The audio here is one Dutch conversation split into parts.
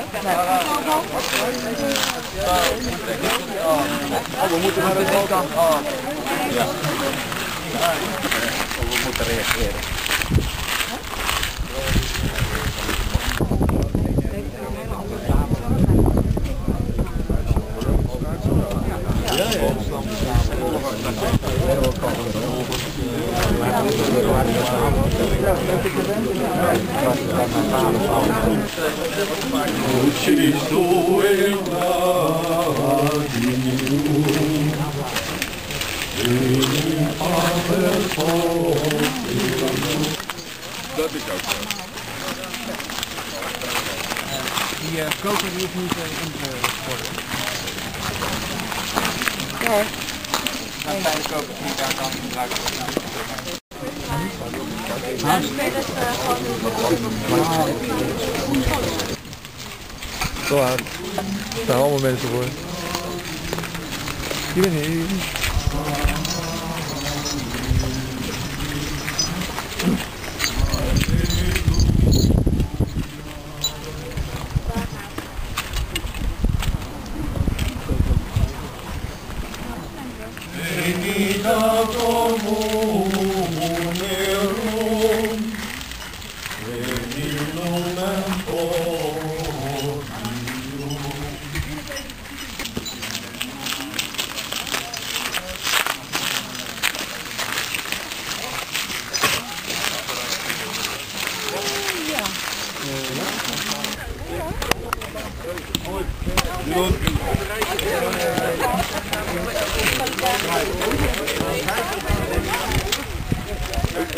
we moeten naar de kant. Ja. We moeten reageren. Dat is ook zo. Die koker die hoeft niet ingevorderd. Ja hoor. Een kleine koker die daar kan gebruiken worden. Zo aan. Er staan allemaal mensen voor. Hier ben je.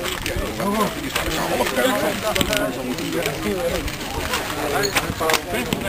Oh,